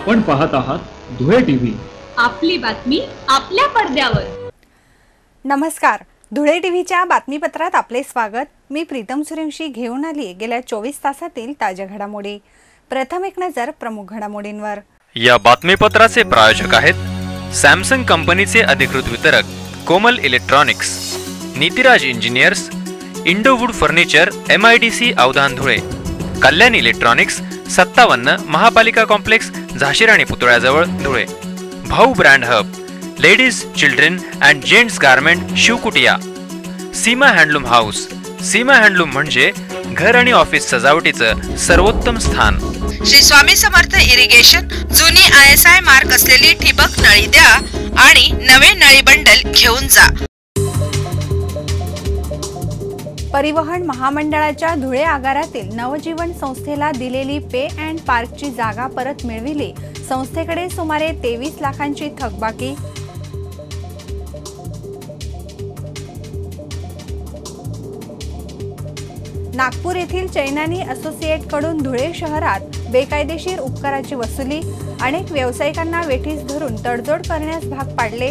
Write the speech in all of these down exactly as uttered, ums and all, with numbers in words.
आपण पाहत आहात धुळे टीव्ही, आपली बातमी आपल्या पडद्यावर। नमस्कार, धुळे टीव्हीच्या बातमीपत्रात आपले स्वागत। मी प्रीतम सुरेंशी घेऊन आली गेल्या चोवीस तासातील ताज्या घडामोडी। प्रथम एक नजर प्रमुख घडामोडींवर। या बातमीपत्राचे प्रायोजक आहेत सॅमसंग कंपनीचे अधिकृत वितरक Komal electronics, Nitiraj engineers, Indowood furniture, MIDC Avdhan Dhule, Kalyan electronics, सत्तावन्न महापालिका कॉम्प्लेक्स, झाशीराणी पुतळ्याजवळ Dhule, Bhau brand hub, ladies, children and gents garment, Shivkutiya, Seema handloom house. Seema handloom म्हणजे घर आणि ऑफिस सजावटीचं सर्वोत्तम स्थान। श्री स्वामी समर्थ इरिगेशन, जुनी आय एस आय मार्क असलेली ठिबक नळी द्या आणि नवे नळी बंडल घेऊन जा। परिवहन महामंडळाच्या धुळे आगारातील नवजीवन संस्थेला दिलेली पे अँड पार्कची जागा परत मिळविली। संस्थेकडे सुमारे तेवीस लाखांची थकबाकी। नागपूर येथील चैनानी असोसिएट कडून धुळे शहरात बेकायदेशीर उपकाराची वसुली। अनेक व्यावसायिकांना वेठीस धरून तडजोड करण्यास भाग पाडले।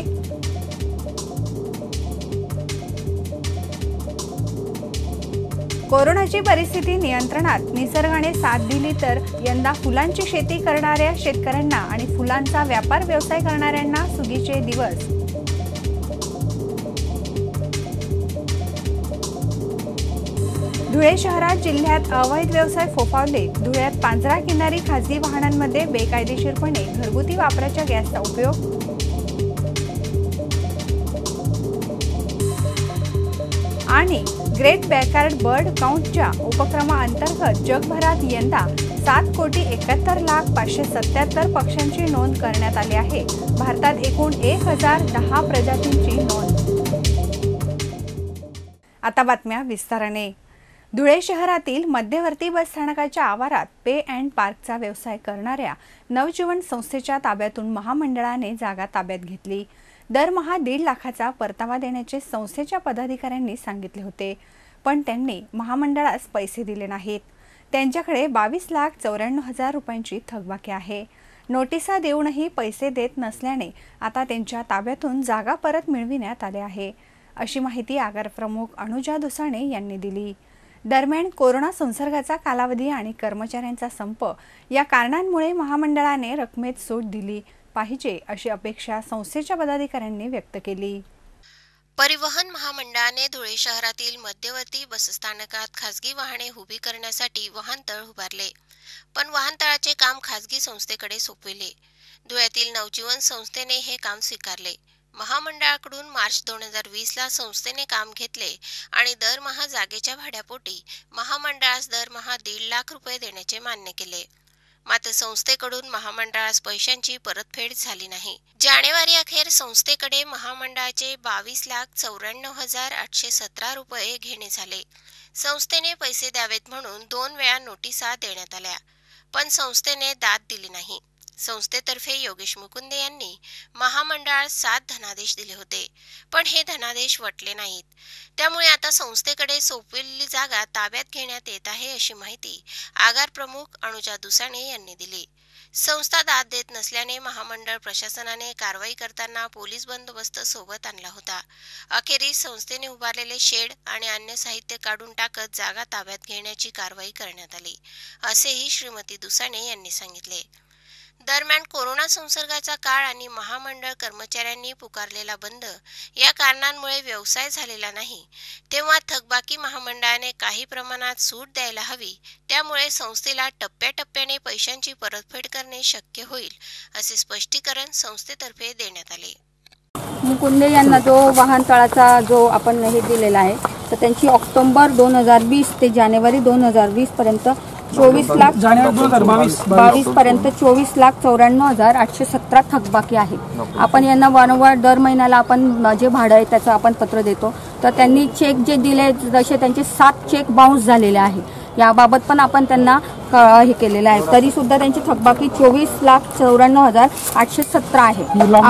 कोरोनाची परिस्थिती नियंत्रणात, निसर्गाने साथ दिली तर यंदा फुलांची शेती करणाऱ्या शेतकऱ्यांना आणि फुलांचा व्यापार व्यवसाय करणाऱ्यांना सुगीचे दिवस। धुळे शहरात जिल्ह्यात अवैध व्यवसाय फोफावले। धुळ्यात पांजरा किनारी खासगी वाहनांमध्ये बेकायदेशीरपणे घरगुती वापराच्या गॅसचा उपयोग। आणि ग्रेट बॅकयार्ड बर्ड काउंटच्या उपक्रमाअंतर्गत जगभरात यंदा सात कोटी एकाहत्तर लाख पाचशे सत्याहत्तर पक्ष्यांची नोंद करण्यात आली आहे। भारतात एकूण एक हजार दहा प्रजातींची नोंद। आता बातम्या विस्ताराने। धुळे शहरातील मध्यवर्ती बस स्थानकाच्या आवारात पे अँड पार्कचा व्यवसाय करणाऱ्या नवजीवन संस्थेच्या ताब्यातून महामंडळाने जागा ताब्यात घेतली। दरमहा दीड लाखाचा परतावा देण्याचे संस्थेच्या पदाधिकाऱ्यांनी सांगितले होते, पण त्यांनी महामंडळास पैसे दिले नाहीत। त्यांच्याकडे बावीस लाख चौऱ्याण्णव हजार रुपयांची थकबाकी आहे। नोटिसा देऊनही पैसे देत नसल्याने आता त्यांच्या ताब्यातून जागा परत मिळविण्यात आले आहे, अशी माहिती आगार प्रमुख अनुजा दुसाणे यांनी दिली। दरम्यान कोरोना संसर्गाचा कालावधी आणि कर्मचाऱ्यांचा संप या कारणांमुळे महामंडळाने रकमेत सूट दिली पाहिजे अशी अपेक्षा संस्थेच्या पदाधिकाऱ्यांनी व्यक्त केली। परिवहन महामंडळाने धुळे शहरातील मध्यवर्ती बसस्थानकात खासगी वाहने उभी करण्यासाठी वाहनतळ उभारले, पण वाहनतळाचे काम खासगी संस्थेकडे सोपविले। धुळ्यातील नवजीवन संस्थेने हे काम स्वीकारले। महामंडळाकडून मार्च दोन हजार वीस ला संस्थेने काम घेतले आणि दरमहा जागेच्या भाड्यापोटी महामंडळास दरमहा दीड लाख रुपये देण्याचे मान्य केले। मात्र संस्थेकडून महामंडळास पैशांची परतफेड झाली नाही। जानेवारी अखेर संस्थेकडे महामंडळाचे बावीस लाख चौऱ्याण्णव हजार आठशे सतरा रुपये घेणे झाले। संस्थेने पैसे द्यावेत म्हणून दोन वेळा नोटिसा देण्यात आल्या, पण संस्थेने दाद दिली नाही। संस्थेतर्फे योगेश मुकुंदे यांनी महामंडळास सात धनादेश दिले होते, पण हे धनादेश वटले नाहीत। त्यामुळे आता संस्थेकडे सोपविलेली जागा ताब्यात घेण्यात येत आहे, अशी माहिती आगार प्रमुख अनुजा दुसाणे यांनी दिली। संस्था दाद देत नसल्याने महामंडळ प्रशासनाने कारवाई करताना पोलीस बंदोबस्त सोबत आणला होता। अखेरीस संस्थेने उभारलेले शेड आणि अन्य साहित्य काढून टाकत जागा ताब्यात घेण्याची कारवाई करण्यात आली, असेही श्रीमती दुसाणे यांनी सांगितले। दरम्यान कोरोना संसर्गाचा काळ आणि महामंडळ कर्मचाऱ्यांनी पुकारलेला बंद या कारणांमुळे व्यवसाय झालेला नाही, तेव्हा थकबाकी महामंडळाने काही प्रमाणात सूट द्यायला हवी। त्यामुळे संस्थेला टप्प्याटप्प्याने पैशांची परतफेड करणे शक्य होईल, असे स्पष्टीकरण संस्थेतर्फे देण्यात आले। मुकुंदे यांना जो वाहनतळाचा जो आपण हे दिलेला आहे, तर त्यांची ऑक्टोबर दोन हजार वीस ते जानेवारी दोन हजार वीस पर्यंत चोवीस लाख बावीस पर्यंत चोवीस लाख चौऱ्याण्णव हजार आठशे सतरा थकबाकी आहे। आपण यांना वारंवार दर महिन्याला आपण जे भाडं आहे त्याचं आपण पत्र देतो, तर त्यांनी चेक जे दिले जसे त्यांचे सात चेक बाउन्स झालेले आहे। याबाबत पण आपण त्यांना हे केलेलं आहे, तरी सुद्धा त्यांची थकबाकी चोवीस लाख चौऱ्याण्णव हजार आठशे सतरा आहे।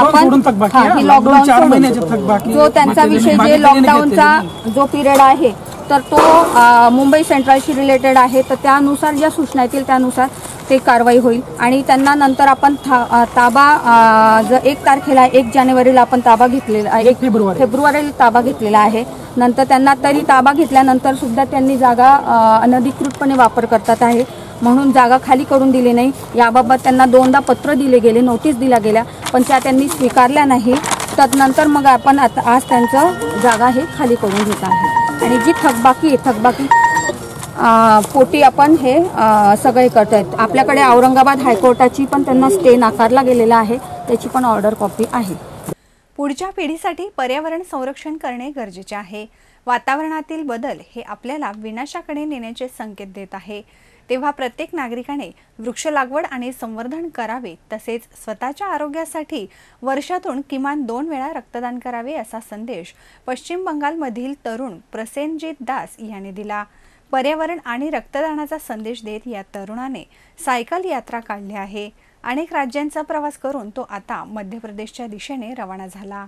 आपण लॉकडाऊन जो त्यांचा विषय जे लॉकडाऊनचा जो पिरियड आहे तर तो मुंबई सेंट्रलशी रिलेटेड आहे, तर त्यानुसार ज्या सूचना येतील त्यानुसार ते कारवाई होईल आणि त्यांना नंतर आपण था- ताबा अ, ज एक तारखेला एक जानेवारीला आपण ताबा घेतलेला एक फेब्रुवारी फेब्रुवारीला ताबा घेतलेला आहे. नंतर त्यांना तरी ताबा घेतल्यानंतर सुद्धा त्यांनी जागा अ, अनधिकृतपणे वापर करतात आहे म्हणून जागा खाली करून दिली नाही. याबाबत त्यांना दोनदा पत्र दिले गेले, नोटीस दिल्या गेल्या, पण त्या त्यांनी स्वीकारल्या नाही. त्यानंतर मग आपण आता आज त्यांचं जागा हे खाली करून घेत आहे आणि जी थकबाकी आहे थकबाकी अ, पोटी आपण हे अ, सगळे करत आहेत. आपल्याकडे औरंगाबाद हायकोर्टाची पण त्यांना स्टे नाकारला गेलेला आहे, त्याची पण ऑर्डर कॉपी आहे. पुढच्या पिढीसाठी पर्यावरण संरक्षण करणे गरजेचे आहे. वातावरणातील बदल हे आपल्याला विनाशाकडे नेण्याचे संकेत देत आहे. तेव्हा प्रत्येक नागरिकाने वृक्ष लागवड आणि संवर्धन करावे, तसेच स्वतःच्या आरोग्यासाठी वर्षातून किमान दोन वेळा रक्तदान करावे असा संदेश पश्चिम बंगालमधील तरुण प्रसेनजीत दास यांनी दिला. पर्यावरण आणि रक्तदानाचा संदेश देत या तरुणाने सायकल यात्रा काढली आहे. अनेक राज्यांचा प्रवास करून तो आता मध्य प्रदेशच्या दिशेने रवाना झाला.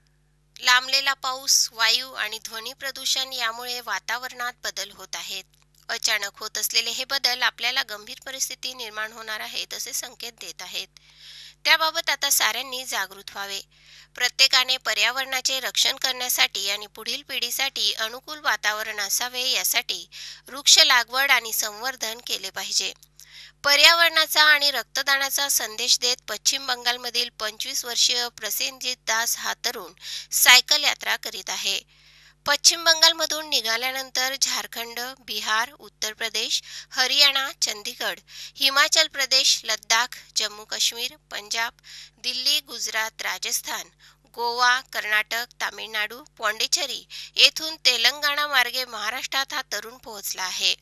लांबलेला पाऊस, वायू आणि ध्वनी प्रदूषण यामुळे वातावरणात बदल होत आहेत. अचानक होत असलेले हे बदल आपल्याला गंभीर परिस्थिती निर्माण होणार आहेत असे संकेत देत आहेत. त्याबाबत आता साऱ्यांनी जागृत व्हावे. प्रत्येकाने पर्यावरणाचे रक्षण करण्यासाठी आणि पुढील पिढीसाठी अनुकूल वातावरण असावे यासाठी वृक्ष लागवड आणि संवर्धन केले पाहिजे. पर्यावरणाचा आणि रक्तदानाचा संदेश देत पश्चिम बंगालमधील पंचवीस वर्षीय प्रसेनजीत दास हा तरुण सायकल यात्रा करीत आहे. पश्चिम बंगालमधून निघाल्यानंतर झारखंड, बिहार, उत्तर प्रदेश, हरियाणा, चंदीगड, हिमाचल प्रदेश, लद्दाख, जम्मू काश्मीर, पंजाब, दिल्ली, गुजरात, राजस्थान, गोवा, कर्नाटक, तामिळनाडू, पॉंडिचेरी येथून तेलंगणा मार्गे महाराष्ट्रात हा तरुण पोहोचला आहे.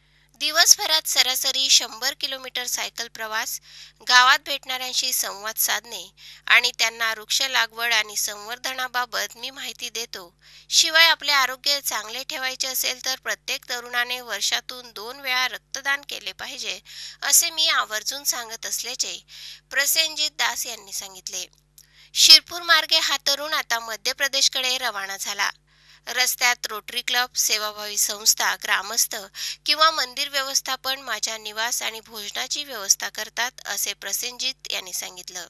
दिवसभरात सरासरी शंभर किलोमीटर सायकल प्रवास, गावात भेटणाऱ्यांशी संवाद साधणे आणि त्यांना वृक्ष लागवड आणि संवर्धनाबाबत मी माहिती देतो. शिवाय आपले आरोग्य चांगले ठेवायचे असेल तर प्रत्येक तरुणाने वर्षातून दोन वेळा रक्तदान केले पाहिजे असे मी आवर्जून सांगत असल्याचे प्रसेनजीत दास यांनी सांगितले. शिरपूर मार्गे हा तरुण आता मध्य प्रदेशकडे रवाना झाला. रस्त्यात रोटरी क्लब, सेवाभावी संस्था, ग्रामस्थ किंवा मंदिर व्यवस्थापन माझ्या निवास आणि भोजनाची व्यवस्था करतात असे प्रसेनजीत यांनी सांगितलं.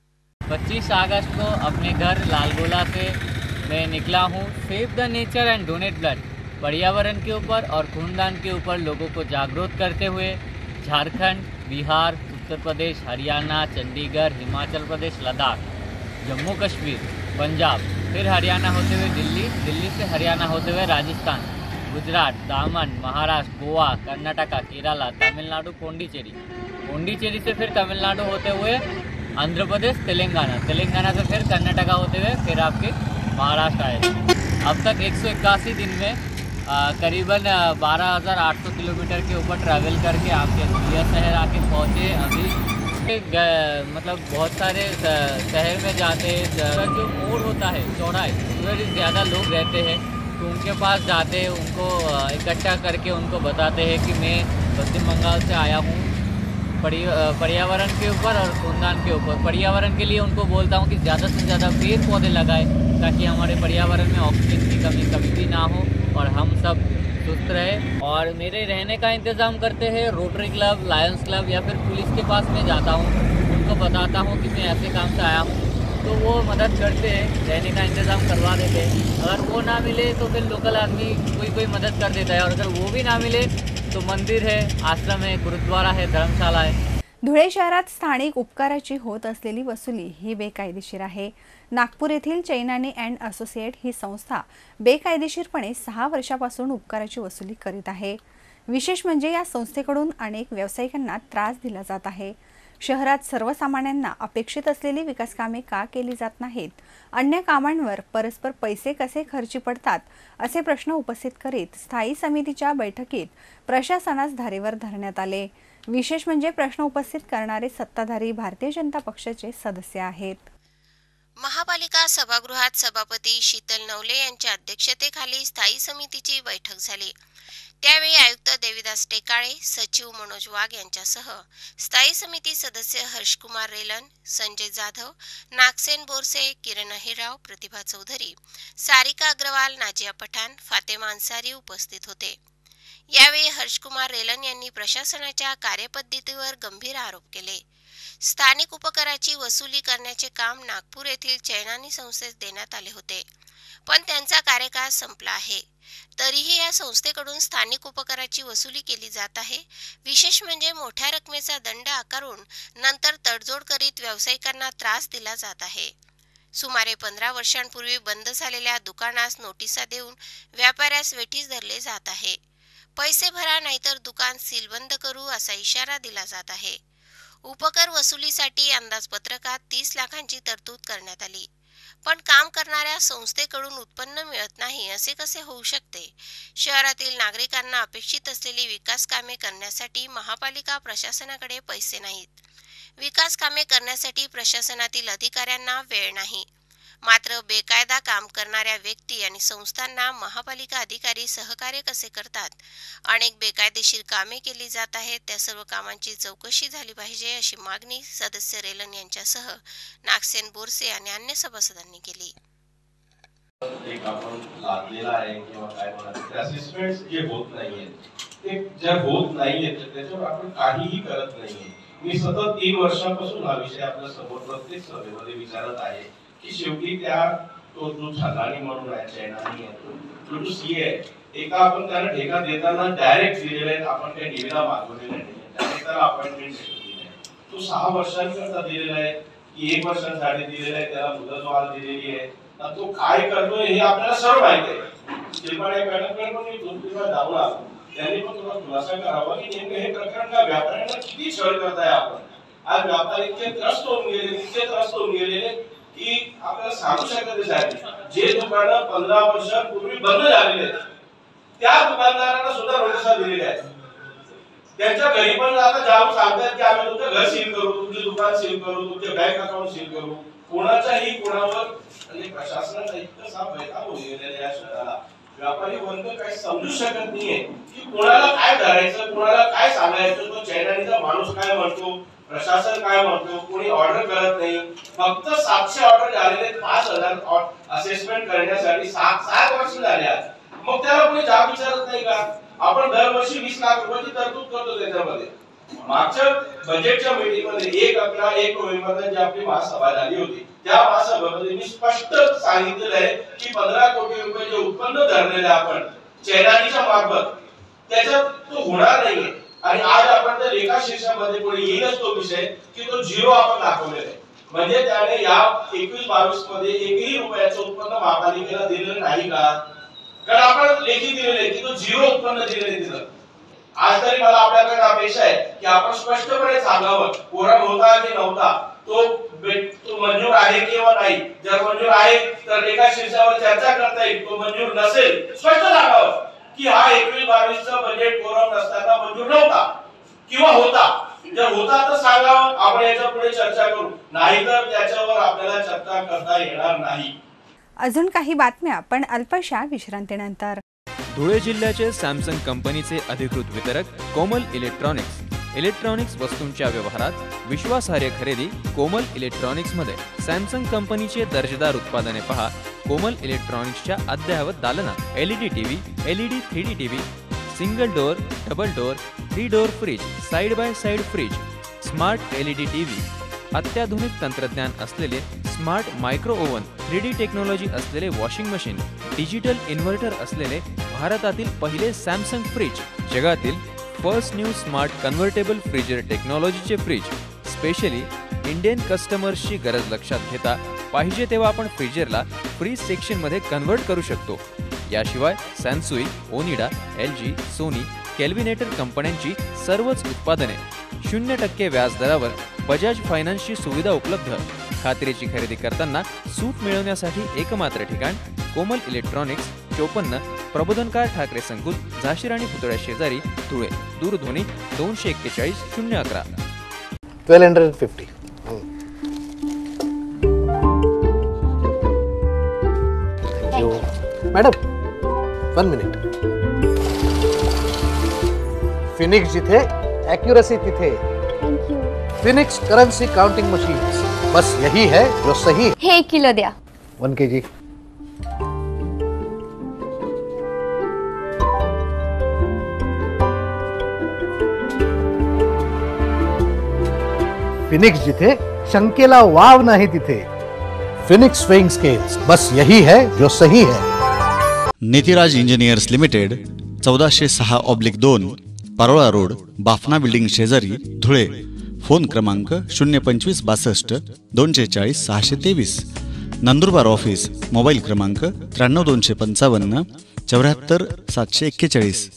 पच्चीस अगस्त को अपने घर लालगोला से मैं निकला हूँ save the nature and donate blood पर्यावरण के ऊपर और खूनदान के ऊपर लोगों को जागरूक करते हुए झारखंड, बिहार, उत्तर प्रदेश, हरियाणा, चंडीगढ़, हिमाचल प्रदेश, लद्दाख, जम्मू कश्मीर, पंजाब, फिर हरियाणा होते हुए दिल्ली, दिल्ली से हरियाणा होते हुए राजस्थान, गुजरात, दामन, महाराष्ट्र, गोवा, कर्नाटका, केरला, तमिलनाडु, पौंडीचेरी, पौंडीचेरी से फिर तमिलनाडु होते हुए आंध्र प्रदेश, तेलंगाना, तेलंगाना से फिर कर्नाटका होते हुए फिर आपके महाराष्ट्र आए. अब तक एक सौ इक्यासी दिन में आ, करीबन बारह हज़ार आठ सौ किलोमीटर के ऊपर ट्रैवल करके आपके यह शहर आके पहुँचे. अभी मतलब बहुत सारे शहर में जाते जो मोड़ होता है चौड़ाई उधर ज़्यादा लोग रहते हैं तो उनके पास जाते हैं, उनको इकट्ठा करके उनको बताते हैं कि मैं पश्चिम बंगाल से आया हूँ पर्यावरण के ऊपर और खूनदान के ऊपर. पर्यावरण के लिए उनको बोलता हूँ कि ज़्यादा से ज़्यादा पेड़ पौधे लगाए ताकि हमारे पर्यावरण में ऑक्सीजन की कमी कभी भी ना हो और हम सब सुस्त रहे. और मेरे रहने का इंतज़ाम करते हैं रोटरी क्लब, लायंस क्लब या फिर पुलिस के पास मैं जाता हूँ, उनको बताता हूँ कि मैं ऐसे काम से आया हूँ तो वो मदद करते हैं, रहने का इंतज़ाम करवा देते हैं. अगर वो ना मिले तो फिर लोकल आदमी कोई कोई मदद कर देता है और अगर वो भी ना मिले तो मंदिर है, आश्रम है, गुरुद्वारा है, धर्मशाला है. धुळे शहरात स्थानिक उपकाराची होत असलेली वसुली ही बेकायदेशीर आहे. नागपूर येथील चैनानी अँड असोसिएट ही संस्था बेकायदेशीरपणे सहा वर्षापासून उपकाराची वसुली करीत आहे. विशेष म्हणजे या संस्थेकडून अनेक व्यावसायिकांना त्रास दिला जात आहे. शहरात सर्वसामान्यांना अपेक्षित असलेली विकास कामे का केली जात नाहीत, अन्य कामांवर परस्पर पैसे कसे खर्ची पडतात असे प्रश्न उपस्थित करीत स्थायी समितीच्या बैठकीत प्रशासनास धारेवर धरण्यात आले. विशेष म्हणजे प्रश्न उपस्थित करणारे सत्ताधारी भारतीय जनता पक्षाचे सदस्य आहेत. महापालिका सभागृहात सभापती शीतल नवले यांच्या अध्यक्षतेखाली स्थायी समितीची बैठक झाली. त्यावेळी आयुक्त देविदास टेकाळे, सचिव मनोज वाघ यांच्यासह स्थायी समिती सदस्य हर्षकुमार रेलन, संजय जाधव, नागसेन बोरसे, किरण अहिरराव, प्रतिभा चौधरी, सारिका अग्रवाल, नाजिया पठाण, फातेमा अन्सारी उपस्थित होते. यावेळी हर्षकुमार रेलन यांनी प्रशासनाच्या कार्यपद्धतीवर गंभीर आरोप केले. स्थानिक उपकराची वसुली करण्याचे काम नागपूर येथील चैनानी संस्थेस देण्यात आले होते, पण त्यांचा कार्यकाळ संपला आहे. तरीही या संस्थेकडून स्थानिक उपकराची वसुली केली जात आहे. विशेष म्हणजे मोठ्या रकमेचा दंड आकारून नंतर तडजोड करीत व्यावसायिकांना त्रास दिला जात आहे. सुमारे पंधरा वर्षांपूर्वी बंद झालेल्या दुकानास नोटिसा देऊन व्यापाऱ्यास वेठीस धरले जात आहे. पैसे भरा नाहीतर दुकान सीलबंद करू असा इशारा दिला जात आहे. उपकर वसुलीसाठी अंदाजपत्रकात तीस लाखांची तरतूद करण्यात आली, पण काम करणाऱ्या संस्थेकडून उत्पन्न मिळत नाही असे कसे होऊ शकते? शहरातील नागरिकांना अपेक्षित असलेली विकास कामे करण्यासाठी महापालिका प्रशासनाकडे पैसे नाहीत. विकास कामे करण्यासाठी प्रशासनातील अधिकाऱ्यांना वेळ नाही. मात्र बेकायदा काम करणाऱ्या व्यक्ती आणि संस्थांना महापालिका अधिकारी सहकार्य कसे करतात? अनेक बेकायदेशीर कामे केली जात आहेत. त्या सर्व कामांची चौकशी झाली पाहिजे अशी मागणी सदस्य रेलन यांच्यासह नागसेन बोरसे आणि अन्य सभासदांनी केली. एक आपण लादलेला आहे किंवा काय म्हणतात ते असेसमेंट्स जे होत नाहीयेत ते जर होत नाहीयेत तर त्याच्यावर आपण काहीही करत नाहीये. मी सतत तीन वर्षापासून हा विषय आपल्या समोर प्रत्येक सभेमध्ये विचारत आहे की शेवटी त्या तो जो छानानी म्हणून आहे चैनानी आहे तो जो सी आहे एका आपण त्याला ठेका देताना डायरेक्ट दिलेला आहे. आपण काही निविदा मागवलेला नाही, त्याने त्याला अपॉइंटमेंट दिलेली आहे. तो सहा वर्षांकरता दिलेला आहे की एक वर्षांसाठी दिलेला आहे, त्याला मुदतवाढ दिलेली आहे. तो काय करतोय हे आपल्याला सर्व माहिती आहे. शिल्पाडे मॅडमकडे पण मी दोन तीन वेळा जाऊन आलो, त्यांनी पण थोडा खुलासा करावा की नेमकं हे प्रकरण का व्यापाऱ्यांना किती छळ करताय आपण. आज व्यापारी इतके त्रस्त होऊन गेले इतके त्रस्त होऊन गेलेले की आपल्याला सांगू शकत नाही. जे दुकानं पंधरा वर्षांपूर्वी बंद झालेले आहेत त्या दुकानदारांना सुद्धा नोटिसा दिलेल्या आहेत. त्यांच्या घरी पण आता जाऊन सांगतात की आम्ही तुमचं घर सील करू, तुमचे दुकान सील करू, तुमचे बँक अकाउंट सील करू. कोणाचाही कोणावर म्हणजे प्रशासनाचा इतका वैताग होऊन गेलेला या शहराला. व्यापारी वर्ग काही समजू शकत नाहीये की कोणाला काय करायचं, कोणाला काय सांगायचं. तो चैनानीचा माणूस काय म्हणतो, प्रशासन काय म्हणतो, कोणी ऑर्डर करत नाही. फक्त सातशे ऑर्डर झालेले, पाच हजार असेसमेंट करण्यासाठी सात सात वर्ष झाले. मग त्याला कोणी जाब विचारत नाही का? आपण दरवर्षी वीस लाख रुपयाची तरतूद करतो त्याच्यामध्ये. मागच्या बजेटच्या मीटिंग मध्ये एक अकरा एक नोव्हेंबरला जी आपली महासभा झाली होती त्या महासभेमध्ये मी स्पष्ट सांगितलेलं आहे की पंधरा कोटी रुपये जे उत्पन्न धरलेले आपण चैनानीच्या मार्फत त्याच्यात तो होणार नाहीये. आणि आज आपण त्या लेखा शीर्षामध्ये कोणी येईलच तो विषय की तो झिरो आपण दाखवलेला आहे. म्हणजे त्याने या एकवीस बावीस मध्ये एकही रुपयाचं उत्पन्न महापालिकेला दिलेलं नाही का? कारण आपण लेखी दिलेले की तो झिरो उत्पन्न दिलेले दिलं. आज तरी मला आपल्याकडे अपेक्षा आहे की आपण स्पष्टपणे सांगावं कोरम होता की नव्हता, तो तो मंजूर आहे किंवा नाही. जर मंजूर आहे तर लेखा शीर्षावर चर्चा करता येईल. तो मंजूर नसेल स्पष्ट सांगावं की हा एकवीस बावीस चा बजेट कोरम नसताना मंजूर नव्हता किंवा होता. जर होता तर सांगावं, आपण याच्या पुढे चर्चा करू. नाहीतर त्याच्यावर आपल्याला चर्चा करता येणार नाही. अजून काही बातम्या पण अल्पशा विश्रांतीनंतर. धुळे जिल्ह्याचे सॅमसंग कंपनीचे अधिकृत वितरक कोमल इलेक्ट्रॉनिक्स. इलेक्ट्रॉनिक्स वस्तूंच्या व्यवहारात विश्वासार्ह खरेदी कोमल इलेक्ट्रॉनिक्स मध्ये. सॅमसंग कंपनीचे दर्जेदार उत्पादने पहा कोमल इलेक्ट्रॉनिक्सच्या अद्ययावत दालनात. LED TV, LED three D TV, single door, double door, three door fridge, side by side fridge, smart LED TV, अत्याधुनिक तंत्रज्ञान असलेले smart micro oven, three D technology असलेले वॉशिंग मशीन, डिजिटल इन्व्हर्टर असलेले भारतातील पहिले सॅमसंग फ्रीज, जगातील first new smart convertible freezer टेक्नॉलॉजीचे fridge. Specially Indian कस्टमर्सची गरज लक्षात घेता पाहिजे तेव्हा आपण फ्रीजरला फ्रीज सेक्शन मध्ये कन्व्हर्ट करू शकतो. याशिवाय Sansui, Onida, L G, Sony, Kelvinator कंपन्यांची सर्वच उत्पादने शून्य टक्के व्याज दरावर बजाज फायनान्सची सुविधा उपलब्ध. खात्रीची खरेदी करताना सूट मिळवण्यासाठी एकमात्र ठिकाण कोमल इलेक्ट्रॉनिक्स, चोपन्न प्रबोधनकार ठाकरे संकुल, झाशी राणी पुतळ्या शेजारी, धुळे. दूरध्वनी दोनशे एक्केचाळीस शून्य अकरा. Twelve hundred fifty. Madam one minute. Phoenix जिथे एक्यूरेसी तिथे. फिनिक्स करेंसी काउंटिंग मशीन्स, बस यही है जो सही. हे एक किलो द्या. वन के जी. फिनिक्स जिथे शंकेला वाव नाही तिथे. फिनिक्स स्विंग स्केल्स, बस यही है जो सही है. नितिराज इंजिनियर्स लिमिटेड, चौदाशे सहा ऑब्लिक दोन, पारोळा रोड, बाफना बिल्डिंग शेजारी, धुळे. फोन क्रमांक शून्य पंचवीस बासष्ट दोनशे चाळीस सहाशे तेवीस. नंदुरबार ऑफिस, मोबाईल क्रमांक त्र्याण्णव दोनशे पंचावन्न चौऱ्याहत्तर सातशे एक्केचाळीस.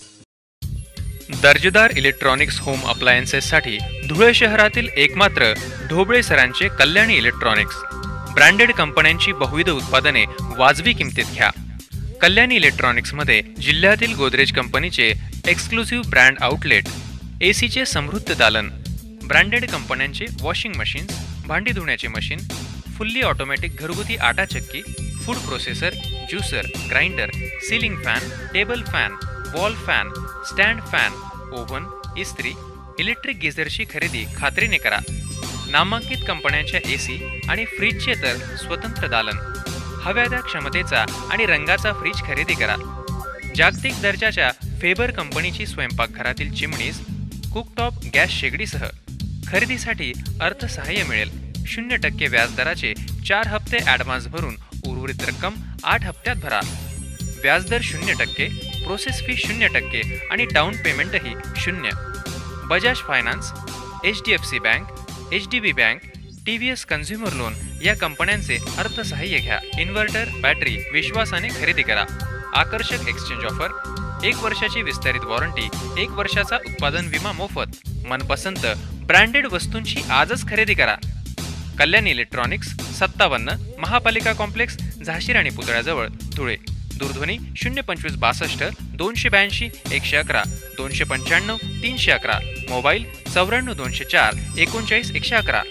दर्जेदार इलेक्ट्रॉनिक्स होम अप्लायन्सेससाठी धुळे शहरातील एकमात्र ढोबळे सरांचे कल्याणी इलेक्ट्रॉनिक्स. ब्रँडेड कंपन्यांची बहुविध उत्पादने वाजवी किमतीत घ्या. कल्याणी इलेक्ट्रॉनिक्समध्ये जिल्ह्यातील गोदरेज कंपनीचे एक्सक्लुसिव्ह ब्रँड आउटलेट, एसीचे समृद्ध दालन, ब्रँडेड कंपन्यांचे वॉशिंग मशीन्स, भांडी धुण्याचे मशीन, फुल्ली ऑटोमॅटिक घरगुती आटा चक्की, food processor, juicer, grinder, ceiling fan, table fan, wall fan, stand fan, oven, इस्त्री, इलेक्ट्रिक गिझरची खरेदी खात्रीने करा. नामांकित कंपन्यांच्या एसी आणि फ्रीजचे तर स्वतंत्र दालन. हव्या त्या क्षमतेचा आणि रंगाचा फ्रीज खरेदी करा. जागतिक दर्जाच्या फेबर कंपनीची स्वयंपाकघरातील चिमणीज, कुकटॉप गॅस शेगडीसह खरेदीसाठी अर्थसहाय्य मिळेल. शून्य टक्के व्याजदराचे चार हप्ते ॲडव्हान्स भरून उर्वरित रक्कम आठ हप्त्यात भरा. व्याजदर शून्य टक्के, प्रोसेस फी शून्य टक्के आणि डाऊन पेमेंटही शून्य. Bajaj finance, H D F C bank, H D B bank, T V S consumer loan या कंपन्यांचे अर्थसहाय्य घ्या. इन्व्हर्टर, बॅटरी विश्वासाने खरेदी करा. आकर्षक एक्सचेंज ऑफर, एक वर्षाची विस्तारित वॉरंटी, एक वर्षाचा उत्पादन विमा मोफत. मनपसंत ब्रँडेड वस्तूंची आजच खरेदी करा. कल्याणी इलेक्ट्रॉनिक्स, सत्तावन्न महापालिका कॉम्प्लेक्स, झाशी राणी पुतळ्याजवळ, धुळे. दूरध्वनी शून्य पंचवीस बासष्ट दोनशे ब्याऐंशी एकशे अकरा, दोनशे पंच्याण्णव तीनशे अकरा. मोबाईल चौऱ्याण्णव दोनशे चार एकोणचाळीस एकशे अकरा.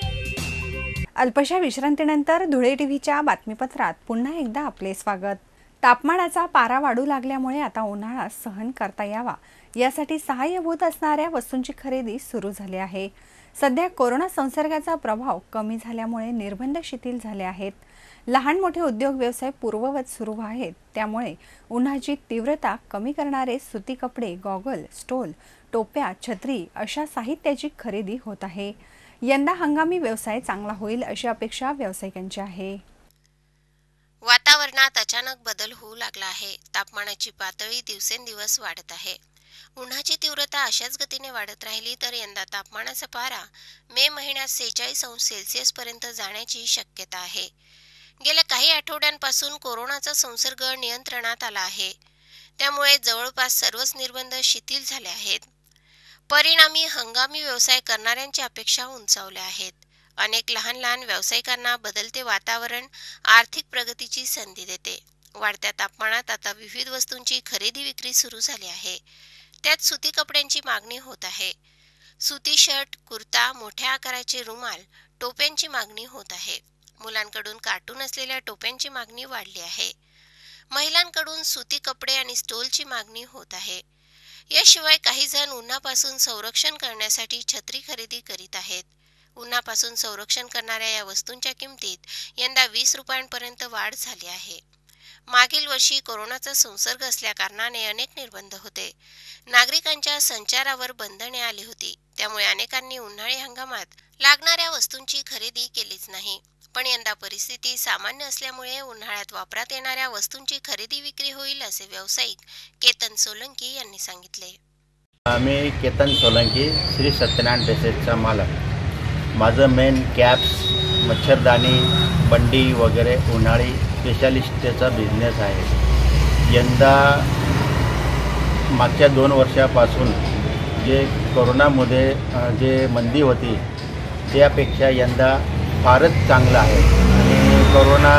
अल्पशा विश्रांतीनंतर धुळे टीव्हीच्या बातमीपत्रात पुन्हा एकदा आपले स्वागत. तापमानाचा पारा वाढू लागल्यामुळे आता उन्हाळा सहन करता यावा यासाठी सहाय्यभूत असणाऱ्या वस्तूंची खरेदी सुरू झाली आहे. सध्या कोरोना संसर्गाचा प्रभाव कमी झाल्यामुळे निर्बंध शिथिल झाले आहेत. लहान मोठे उद्योग व्यवसाय पूर्ववत सुरू आहेत. त्यामुळे उन्हाची तीव्रता कमी करणारे सुती कपडे, गॉगल, स्टोल, टोप्या, छत्री अशा साहित्याची खरेदी होत आहे. यंदा हंगामी व्यवसाय चांगला होईल अशी अपेक्षा व्यावसायिकांची आहे. वातावरणात अचानक बदल होऊ लागला आहे. तापमानाची पातळी दिवसेंदिवस वाढत आहे. उन्हाची तीव्रता अशाच गतीने वाढत राहिली तर यंदा तापमानाचा पारा मे महिन्यात सेहेचाळीस अंश सेल्सिअस पर्यंत जाण्याची शक्यता आहे. गेल्या काही आठवड्यांपासून कोरोनाचा संसर्ग नियंत्रणात आला आहे. त्यामुळे जवळपास सर्वच निर्बंध शिथिल झाले आहेत. परिणामी हंगामी व्यवसाय करणाऱ्यांची अपेक्षा उंचावल्या आहेत. अनेक लहान लहान व्यावसायिकांना बदलते वातावरण आर्थिक प्रगतीची संधी देते. वाढत्या तापमानात आता विविध वस्तूंची खरेदी विक्री सुरू झाली आहे. त्यात सुती कपड्यांची मागणी होत आहे. सुती शर्ट, कुर्ता, मोठ्या आकाराचे रुमाल, टोप्यांची मागणी होत आहे. मुलांकडून कार्टून असलेल्या टोप्यांची मागणी वाढली आहे. महिलांकडून सुती कपडे आणि स्टोलची मागणी होत आहे. याशिवाय काही जण उन्हापासून संरक्षण करण्यासाठी छत्री खरेदी करीत आहेत. उन्हापासून संरक्षण करणाऱ्या या वस्तूंच्या किमतीत यंदा वीस रुपयांपर्यंत वाढ झाली आहे. मागील वर्षी कोरोनाचा संसर्ग असल्याकारणाने अनेक निर्बंध होते. नागरिकांच्या संचारावर बंधने आली होती. त्यामुळे अनेकांनी उन्हाळी हंगामात लागणाऱ्या वस्तूंची खरेदी केलीच नाही. पण यंदा परिस्थिती सामान्य असल्यामुळे उन्हाळ्यात वापरात येणाऱ्या वस्तूंची खरेदी विक्री होईल असे व्यावसायिक केतन सोलंकी यांनी सांगितले. मी केतन सोलंकी, श्री सत्यनारायण ड्रेसेसचा मालक. माझं मेन कॅप्स, मच्छरदाणी, बंडी वगैरे उन्हाळी स्पेशालिस्टचा बिझनेस आहे. यंदा मागच्या दोन वर्षापासून जे कोरोनामध्ये जे मंदी होती त्यापेक्षा यंदा फारच चांगला आहे. आणि कोरोना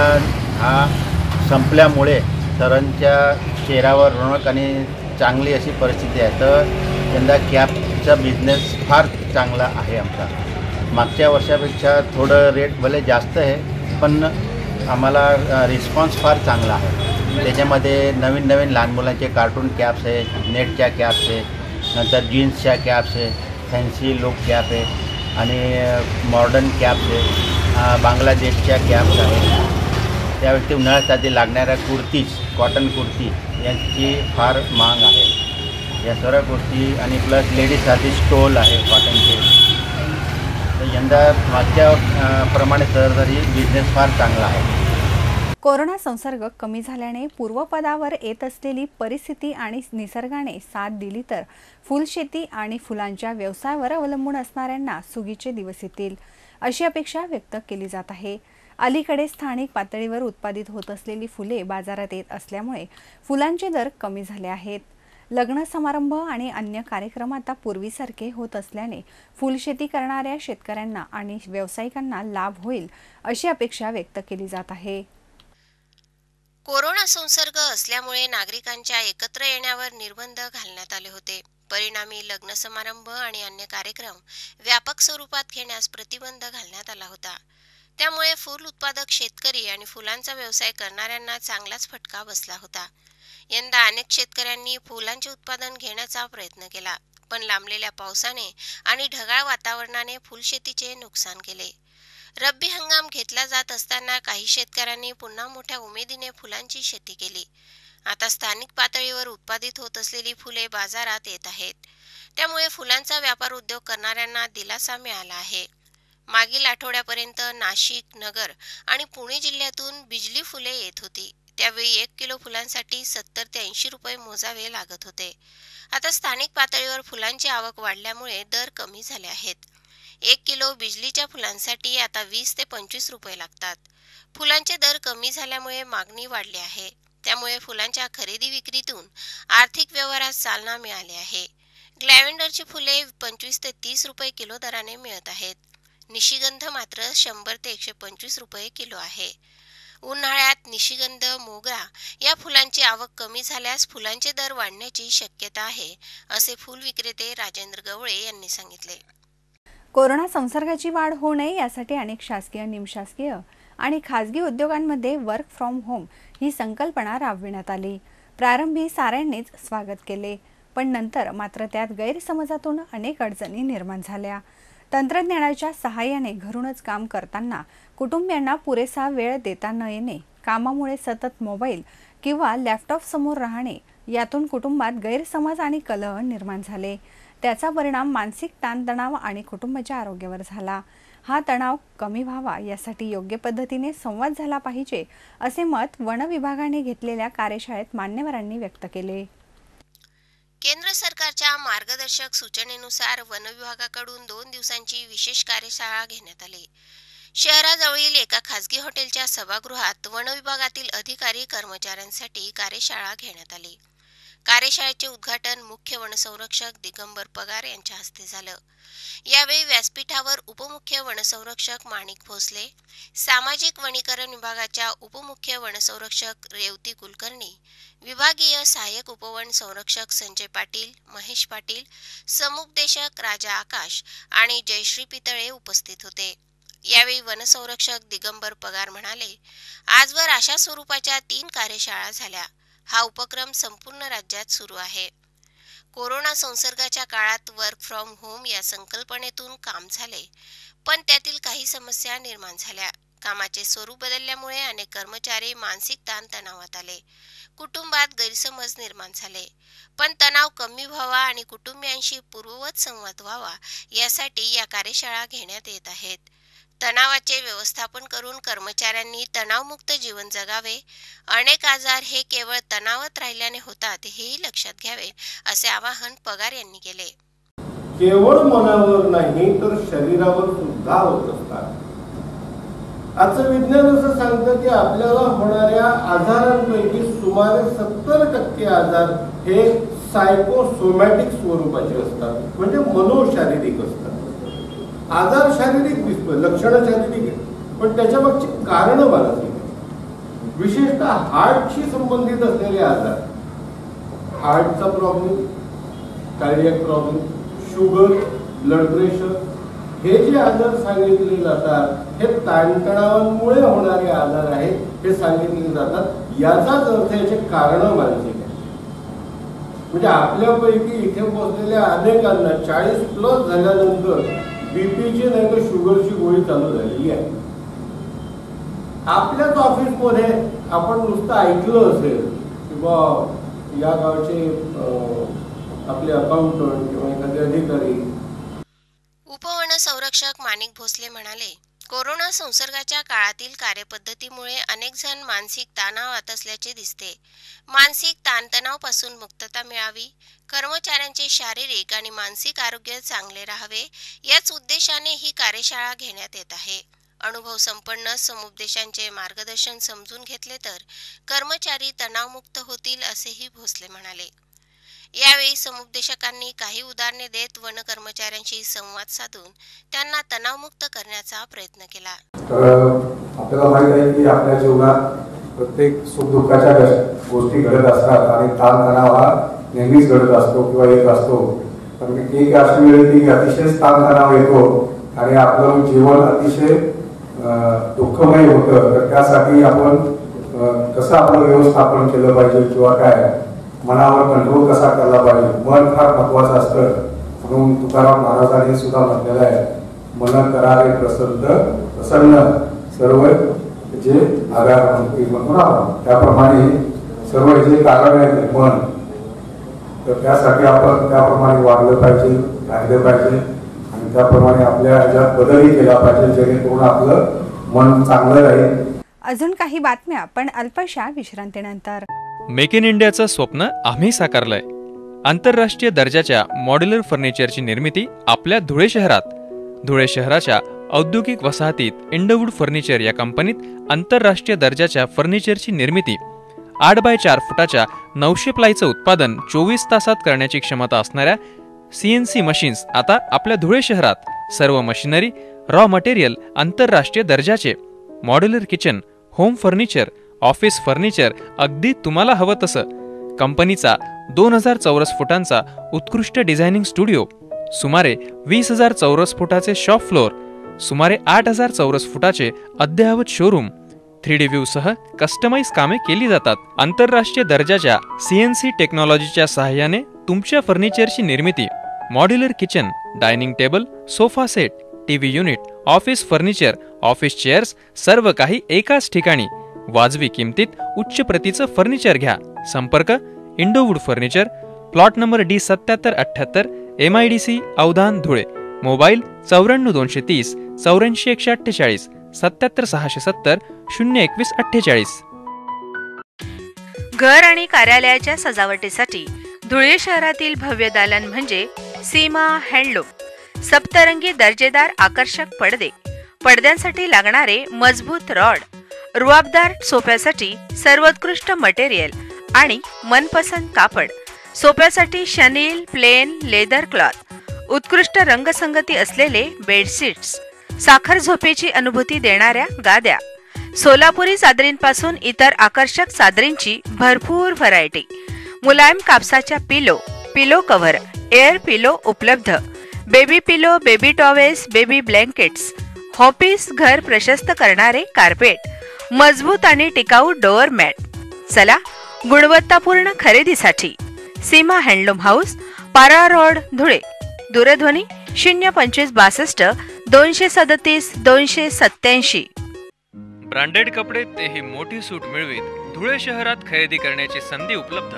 हा संपल्यामुळे सर्वांच्या चेहऱ्यावर रौनक आणि चांगली अशी परिस्थिती आहे. तर यंदा कॅपचा बिझनेस फार चांगला आहे आमचा. मागच्या वर्षापेक्षा थोडं रेट भले जास्त आहे पण आम्हाला रिस्पॉन्स फार चांगला आहे. त्याच्यामध्ये नवीन नवीन लहान मुलांचे कार्टून कॅप्स आहे, नेटच्या कॅप्स आहे, नंतर जीन्सच्या कॅप्स आहे, फॅन्सी लुक कॅप आहे आणि मॉडर्न कॅप्स आहे, बांगलादेशच्या कॅप्स आहे. त्या व्यक्ती उन्हाळ्यासाठी लागणाऱ्या कुर्तीज, कॉटन कुर्ती यांची फार माग आहे. या सर्व गोष्टी आणि प्लस लेडीजसाठी स्टोल आहे कॉटनचे. तर यंदा यंदा मागच्या प्रमाणे तरी बिझनेस फार चांगला आहे. कोरोना संसर्ग कमी झाल्याने पूर्वपदावर येत असलेली परिस्थिती आणि निसर्गाने साथ दिली तर फुलशेती आणि फुलांच्या व्यवसायावर अवलंबून असणाऱ्यांना सुगीचे दिवस येतील अशी अपेक्षा व्यक्त केली जात आहे. अलीकडे स्थानिक पातळीवर उत्पादित होत असलेली फुले बाजारात येत असल्यामुळे फुलांचे दर कमी झाले आहेत. लग्न समारंभ आणि अन्य कार्यक्रम आता पूर्वीसारखे होत असल्याने फुलशेती करणाऱ्या शेतकऱ्यांना आणि व्यावसायिकांना लाभ होईल अशी अपेक्षा व्यक्त केली जात आहे. कोरोना संसर्ग असल्यामुळे नागरिकांच्या एकत्र येण्यावर निर्बंध घालण्यात आले होते. परिणामी लग्न समारंभ आणि अन्य कार्यक्रम व्यापक स्वरूपात घेण्यास प्रतिबंध घालण्यात आला होता. त्यामुळे फूल उत्पादक शेतकरी आणि फुलांचा व्यवसाय करणाऱ्यांना चांगलाच फटका बसला होता. यंदा अनेक शेतकऱ्यांनी फुलांचे उत्पादन घेण्याचा प्रयत्न केला, पण लांबलेल्या पावसाने आणि ढगाळ वातावरणाने फुलशेतीचे नुकसान केले. रब्बी हंगाम घेतला जात असताना काही शेतकऱ्यांनी पुन्हा मोठ्या उमेदीने फुलांची शेती केली. आता स्थानिक पातळीवर उत्पादित होत असलेली फुले बाजारात येत आहेत. त्यामुळे फुलांचा व्यापार उद्योग करणाऱ्यांना दिलासा मिळाला आहे. मागील आठवड्यापर्यंत नाशिक, नगर आणि पुणे जिल्ह्यातून बिजली फुले येत होती. त्यावेळी एक किलो फुलांसाठी सत्तर ते ऐंशी रुपये मोजावे लागत होते. आता स्थानिक पातळीवर फुलांची आवक वाढल्यामुळे दर कमी झाले आहेत. एक किलो बिजलीच्या फुलांसाठी आता वीस ते पंचवीस रुपये लागतात. फुलांचे दर कमी झाल्यामुळे मागणी वाढली आहे. त्यामुळे फुलांच्या खरेदी विक्रीतून आर्थिक व्यवहारात चालना मिळाली आहे. लॅव्हेंडरची फुले पंचवीस ते तीस रुपये किलो दराने मिळत आहेत. निशिगंध मात्र शंभर ते एकशे पंचवीस रुपये किलो आहे. उन्हाळ्यात निशिगंध, मोगरा या फुलांची आवक कमी झाल्यास फुलांचे दर वाढण्याची शक्यता आहे, असे फुल विक्रेते राजेंद्र गवळे यांनी सांगितले. कोरोना संसर्गाची वाढ होऊ नये यासाठी अनेक शासकीय, निमशासकीय आणि खासगी उद्योगांमध्ये वर्क फ्रॉम होम ही संकल्पना राबविण्यात आली. प्रारंभी साऱ्यांनीच स्वागत केले, पण नंतर मात्र त्यात गैरसमजातून अनेक अडचणी निर्माण झाल्या. तंत्रज्ञानाच्या सहाय्याने घरूनच काम करताना कुटुंबियांना पुरेसा वेळ देता न येणे, कामामुळे सतत मोबाईल किंवा लॅपटॉप समोर राहणे यातून कुटुंबात गैरसमज आणि कलह निर्माण झाले. त्याचा परिणाम मानसिक ताणतणाव आणि कुटुंबाच्या आरोग्यावर झाला. हा तणाव कमी व्हावा यासाठी योग्य पद्धतीने संवाद झाला पाहिजे असे मत वन विभागाने घेतलेल्या कार्यशाळेत मान्यवरांनी व्यक्त केले. केंद्र सरकारच्या मार्गदर्शक सूचनेनुसार वन विभागाकडून दोन दिवसांची विशेष कार्यशाळा घेण्यात आली. शहराजवळील एका खासगी हॉटेलच्या सभागृहात वन विभागातील अधिकारी कर्मचाऱ्यांसाठी कार्यशाळा घेण्यात आली. कार्यशाळेचे उद्घाटन मुख्य वनसंरक्षक दिगंबर पगार यांच्या हस्ते झालं. यावेळी व्यासपीठावर उपमुख्य वनसंरक्षक माणिक भोसले, सामाजिक वनीकरण विभागाच्या उपमुख्य वनसंरक्षक रेवती कुलकर्णी, विभागीय सहाय्यक उपवन संरक्षक संजय पाटील, महेश पाटील, समुपदेशक राजा आकाश आणि जयश्री पितळे उपस्थित होते. यावेळी वनसंरक्षक दिगंबर पगार म्हणाले, आजवर अशा स्वरूपाच्या तीन कार्यशाळा झाल्या. हा उपक्रम संपूर्ण राज्यात सुरू आहे. कोरोना संसर्गाच्या काळात वर्क फ्रॉम होम या संकल्पनेतून काम झाले, पण त्यातील काही समस्या निर्माण झाल्या. कामाचे स्वरूप बदलल्यामुळे अनेक कर्मचारी मानसिक ताण तणावात आले. कुटुंबात गैरसमज निर्माण झाले. पण तणाव कमी व्हावा आणि कुटुंबियांशी पूर्ववत संवाद व्हावा यासाठी या कार्यशाळा घेण्यात येत आहेत. तणावाचे व्यवस्थापन करून कर्मचाऱ्यांनी तणावमुक्त जीवन जगावे. अनेक आजार हे केवळ तणावात राहिल्याने होतात हेही लक्षात घ्यावे, असे आवाहन पगार यांनी केले. केवळ मनावर नाही तर शरीरावर सुद्धा होत असतात. आजचं विज्ञान असं सांगतं की आपल्याला होणाऱ्या आजारांपैकी सुमारे सत्तर टक्के आजार हे सायकोसोमॅटिक स्वरूपाचे असतात, म्हणजे मनोशारीरिक असतात. आजार शारीरिक दिसतोय, लक्षणं शारीरिक आहेत, पण त्याच्या मागची कारणं मानसिक आहेत. विशेषतः हार्टशी संबंधित असलेले आजार, हार्टचा problem, cardiac problem, sugar, blood pressure, हे जे आजार सांगितले जातात हे ताणतणावांमुळे होणारे आजार आहेत हे सांगितले जातात. याचाच अर्थ याचे कारणं मानसिक आहे. म्हणजे आपल्यापैकी इथे पोहोचलेल्या अनेकांना चाळीस प्लस झाल्यानंतर बीपीची नाही तर शुगरची गोळी चालू झालेली आहे. आपल्याच ऑफिसमध्ये आपण नुसतं ऐकलं असेल किंवा या गावचे आपले अकाउंटंट किंवा एखादे अधिकारी. उपवन संरक्षक माणिक भोसले म्हणाले, कोरोना संसर्गाच्या काळातील कार्यपद्धतीमुळे अनेक जण मानसिक तणावात असल्याचे दिसते. मानसिक ताणतणावापासून मुक्तता मिळावी, कर्मचाऱ्यांचे शारीरिक आणि मानसिक आरोग्य चांगले राहावे याच उद्देशाने ही कार्यशाळा घेण्यात येत आहे. अनुभव संपन्न समुपदेशांचे मार्गदर्शन समजून घेतले तर कर्मचारी तणावमुक्त होतील असेही भोसले म्हणाले. यावेळी समुपदेशकांनी काही उदाहरणे देत वन कर्मचाऱ्यांशी संवाद साधून त्यांना तणावमुक्त करण्याचा प्रयत्न केला. आपल्याला माहित आहे की आपल्या जीवनात प्रत्येक सुखदुःखाच्या गोष्टी घडत असतात आणि ताणतणाव हा नेहमीच घडत असतो किंवा येत असतो. पण एक अशी वेळ येते की अतिशय ताणतणाव येतो आणि आपलं जीवन अतिशय दुःखमय होतं. तर त्यासाठी आपण कसं आपलं व्यवस्थापन केलं पाहिजे किंवा काय मनावर कंट्रोल कसा केला पाहिजे, मन फार महत्वाचं असतं. म्हणून तुकाराम महाराजांनी सुद्धा म्हटलेलं आहे, मन करारे प्रसन्न प्रसन्न सर्व जे आधार म्हणतो ना आपण, त्याप्रमाणे सर्व जे कारण आहे मन, तर त्यासाठी आपण त्याप्रमाणे वागलं पाहिजे, राहिलं पाहिजे आणि त्याप्रमाणे आपल्या ह्याच्यात बदलही केला पाहिजे जेणेकरून आपलं मन चांगलं राहील. अजून काही बातम्या पण अल्पशा विश्रांतीनंतर. मेक इन इंडियाचं स्वप्न आम्ही साकारलंय. आंतरराष्ट्रीय दर्जाच्या मॉड्युलर फर्निचरची निर्मिती आपल्या धुळे शहरात. धुळे शहराच्या औद्योगिक वसाहतीत इंडोवूड फर्निचर या कंपनीत आंतरराष्ट्रीय दर्जाच्या फर्निचरची निर्मिती आठ बाय चार फुटाच्या नऊशे प्लायचं उत्पादन चोवीस तासात करण्याची क्षमता असणाऱ्या सीएनसी मशीन्स आता आपल्या धुळे शहरात. सर्व मशिनरी, रॉ मटेरियल आंतरराष्ट्रीय दर्जाचे. Modular kitchen, home furniture, office furniture अगदी तुम्हाला हवं तसं. कंपनीचा दोन हजार चौरस फुटांचा उत्कृष्ट डिझायनिंग स्टुडिओ, सुमारे वीस हजार चौरस फुटाचे शॉप फ्लोअर, सुमारे आठ हजार चौरस फुटाचे अद्ययावत शोरूम, थ्री डी व्ह्यू सह कस्टमाइज कामे केली जातात. आंतरराष्ट्रीय दर्जाच्या सीएनसी टेक्नॉलॉजीच्या सहाय्याने तुमच्या फर्निचरची निर्मिती. Modular kitchen, dining table, sofa set, TV unit, office furniture, office chairs सर्व काही एकाच ठिकाणी. वाजवी किमतीत उच्च प्रतीचं फर्निचर घ्या. संपर्क Indowood furniture, plot number D सत्याहत्तर अठ्ठ्याहत्तर, M I D C Avdhan Dhule. Mobile चौऱ्याण्णव दोनशे तीस चौऱ्याऐंशी एकशे अठ्ठेचाळीस, सत्याहत्तर सहाशे सत्तर शून्य एकवीस अठ्ठेचाळीस. घर आणि कार्यालयाच्या सजावटीसाठी धुळे शहरातील भव्य दालन म्हणजे सीमा हँडलूम. सप्तरंगी दर्जेदार आकर्षक पडदे, पडद्यांसाठी लागणारे मजबूत रॉड, रुबाबदार सोफ्यासाठी सर्वोत्कृष्ट मटेरियल आणि मनपसंत कापड. सोफ्यासाठी शनील, प्लेन, लेदर क्लॉथ, उत्कृष्ट रंगसंगती असलेले बेडशीट्स, साखर झोपेची अनुभूती देणाऱ्या गाद्या, सोलापुरी चादरींपासून इतर आकर्षक चादरींची भरपूर व्हरायटी, मुलायम कापसाच्या पिलो, पिलो कव्हर, एअर पिलो उपलब्ध, baby pillow, baby towels, baby blankets, office घर प्रशस्त करणारे कार्पेट, मजबूत आणि टिकाऊ डोअर मॅट. चला गुणवत्तापूर्ण खरेदीसाठी Seema handloom house, Para road, Dhule. दूरध्वनी शून्य पंचवीस बासष्ट दोनशे सदतीस दोनशे सत्याऐंशी. ब्रँडेड कपडे तेही मोठी सूट मिळवीत धुळे शहरात खरेदी करण्याची संधी उपलब्ध.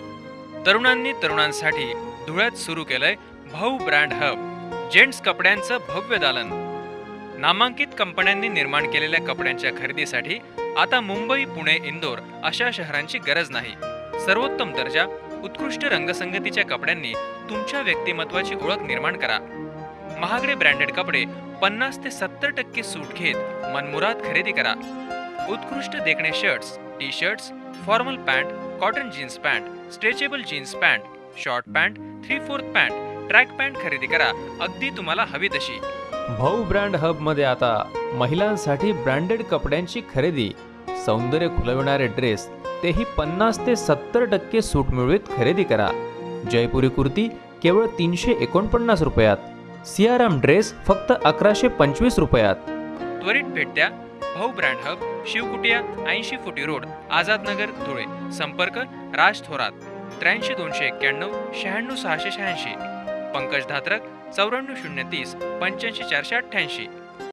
तरुणांनी तरुणांसाठी धुळ्यात सुरू केलंय भाऊ ब्रँड हब. जेंट्स कपड्यांचं भव्य दालन. नामांकित कंपन्यांनी निर्माण केलेल्या कपड्यांच्या खरेदीसाठी आता मुंबई, पुणे, इंदोर अशा शहरांची गरज नाही. सर्वोत्तम दर्जा, उत्कृष्ट रंगसंगतीच्या कपड्यांनी तुमच्या व्यक्तिमत्वाची ओळख निर्माण करा. महागडे ब्रँडेड कपडे पन्नास ते सत्तर टक्के सूट घेत मनमुराद खरेदी करा. उत्कृष्ट देखणे shirts, T shirts, formal pant, cotton jeans pant, stretchable jeans pant, short pant, three fourth pant, track pant खरेदी करा अगदी तुम्हाला हवी तशी. भाऊ ब्रँड हब मध्ये आता महिलांसाठी ब्रँडेड कपड्यांची खरेदी, सौंदर्य खुलविणारे ड्रेस तेही पन्नास ते सत्तर टक्के सूट मिळवीत खरेदी करा. जयपुरी कुर्ती केवळ तीनशे एकोणपन्नास रुपयात, सियाराम ड्रेस फक्त अकराशे पंचवीस रुपयात. त्वरित भेट द्या. भाऊ ब्रँड हब, शिवकुटिया, ऐंशी फुटी रोड, आझाद नगर, धुळे. संपर्क राज थोरात, त्र्याऐंशी दोनशे एक्क्याण्णव शहाण्णव सहाशे शहाऐंशी. पंकज धात्रक, चौऱ्याण्णव शून्य तीस पंच्याऐंशी चारशे अठ्ठ्याऐंशी.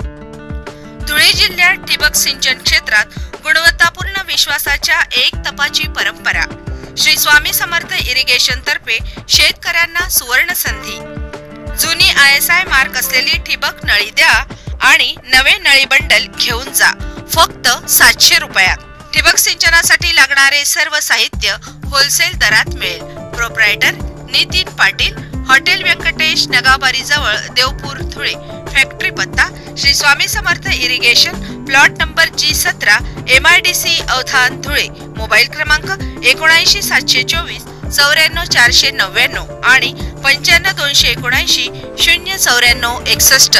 धुळे जिल्ह्यात ठिबक सिंचन क्षेत्रात गुणवत्तापूर्ण विश्वासाच्या एक तपाची परंपरा. श्री स्वामी समर्थ इरिगेशन तर्फे शेतकऱ्यांना सुवर्ण संधी. जुनी आय एस आय मार्क असलेली ठिबक नळी द्या आणि नवे नळी बंडल घेऊन जा, फक्त सातशे रुपयात. ठिबक सिंचनासाठी लागणारे सर्व साहित्य होलसेल दरात मिळेल. प्रोप्रायटर नितीन पाटील, हॉटेल व्यंकटेश, नगाबारी जवळ, देवपूर, धुळे. फॅक्टरी पत्ता Shri Swami Samarth irrigation, plot number G सतरा, M I D C Avdhan, Dhule. Mobile क्रमांक एकोणऐंशी सातशे चोवीस चौऱ्याण्णव चारशे नव्याण्णव आणि पंच्याण्णव दोनशे एकोणऐंशी शून्य चौऱ्याण्णव एकसष्ट.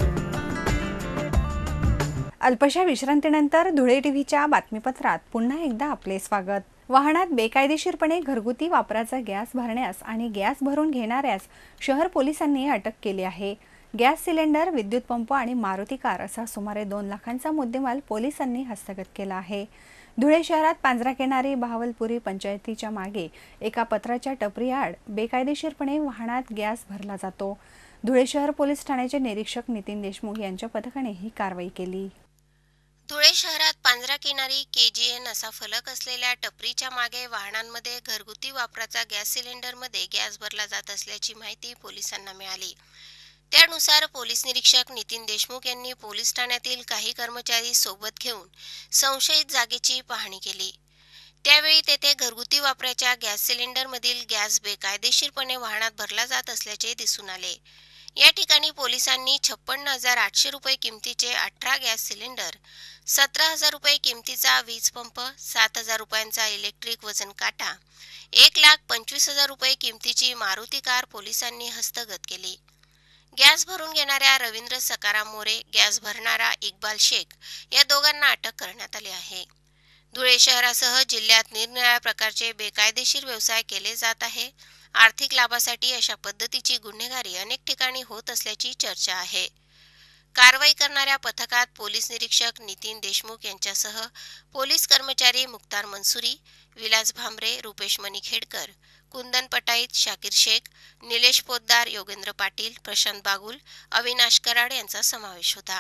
अल्पशा विश्रांतीनंतर धुळे टीव्हीच्या बातमीपत्रात पुन्हा एकदा आपले स्वागत. वाहनात बेकायदेशीरपणे घरगुती वापराचा गॅस भरण्यास आणि गॅस भरून घेणाऱ्यास शहर पोलिसांनी अटक केली आहे. गॅस सिलेंडर, विद्युत पंप आणि मारुती कार असा सुमारे दोन लाखांचा मुद्देमाल पोलिसांनी हस्तगत केला आहे. धुळे शहरात पांजराकेनारी बहावलपुरी पंचायतीच्या मागे एका पत्राच्या टपरीआड बेकायदेशीरपणे वाहनात गॅस भरला जातो. धुळे शहर पोलीस ठाण्याचे निरीक्षक नितीन देशमुख यांच्या पथकाने ही कारवाई केली. धुळे शहरात पांजरा किनारी के जी एन असा फलक असलेल्या टपरीच्या मागे वाहनांमध्ये घरगुती वापराचा गॅस सिलेंडरमध्ये गॅस भरला जात असल्याची माहिती पोलिसांना मिळाली. त्यानुसार पोलीस निरीक्षक नितीन देशमुख यांनी पोलीस ठाण्यातील काही कर्मचारी सोबत घेऊन संशयित जागेची पाहणी केली. त्यावेळी तेथे घरगुती वापराच्या गॅस सिलेंडरमधील गॅस बेकायदेशीरपणे वाहनात भरला जात असल्याचे दिसून आले. या ठिकाणी पोलिसांनी छप्पन्न हजार आठशे रुपये किमतीचे अठरा गॅस सिलेंडर, सतरा हजार रुपये किमतीचा वीज पंप, सात हजार रुपयांचा इलेक्ट्रिक वजन काटा, एक लाख पंचवीस हजार रुपये किमतीची मारुती कार पोलिसांनी हस्तगत केली. गॅस भरून घेणाऱ्या रवींद्र सकाराम मोरे, गॅस भरणारा इक्बाल शेख या दोघांना अटक करण्यात आली आहे. धुळे शहरासह जिल्ह्यात निरनिराळ्या प्रकारचे बेकायदेशीर व्यवसाय केले जात आहे. आर्थिक लाभासाठी अशा पद्धतीची गुन्हेगारी अनेक ठिकाणी होत असल्याची चर्चा आहे. कारवाई करणाऱ्या पथकात पोलीस निरीक्षक नितीन देशमुख यांच्यासह पोलीस कर्मचारी मुक्तार मनसुरी, विलास भांबरे, रुपेश मणिखेडकर, कुंदन पटाईत, शाकीर शेख, निलेश पोद्दार, योगेंद्र पाटील, प्रशांत बागुल, अविनाश कराड यांचा समावेश होता.